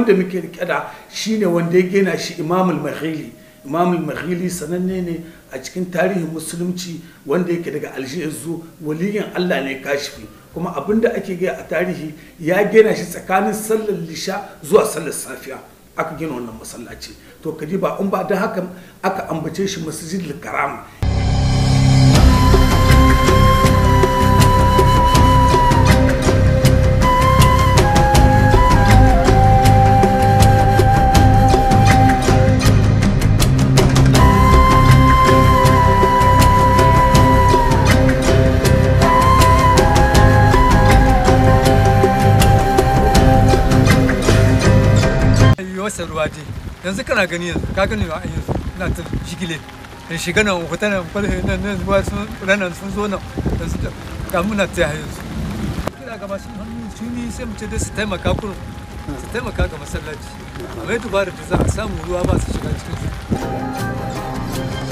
wanda muke rike da shine wanda ya gina shi Imamul Maghili. Imamul Maghili sananne ne a cikin tarihin musulunci wanda yake daga Algiers, waliyin Allah ne kashifi, kuma abinda ake gaya a tarihi ya gina shi tsakanin sallar lisha zuwa sallar safiya aka gina wannan masallaci. To kadi ba in ba da haka aka ambace shi Masjidul Karama. Wasa ruwa dai yanzu kana gani, yanzu ka gani a yanzu ina ta shigile in shiga nan fita nan kwalhe nan ruwa sun ranar sun zo nan yanzu ga muna ta yanzu kira ga masu hannu shuni sai mu ce dai su taimaka kurum su taimaka ga masallaci, amma yadda ba da za a samu ruwa ba su shiga cikin su.